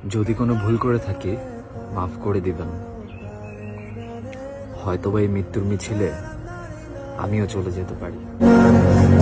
যদি কোনো ভুল করে থাকি মাফ করে দিবেন। হয়তোবা এই মৃত্যুর মিছিলে আমিও চলে যেতে পারি।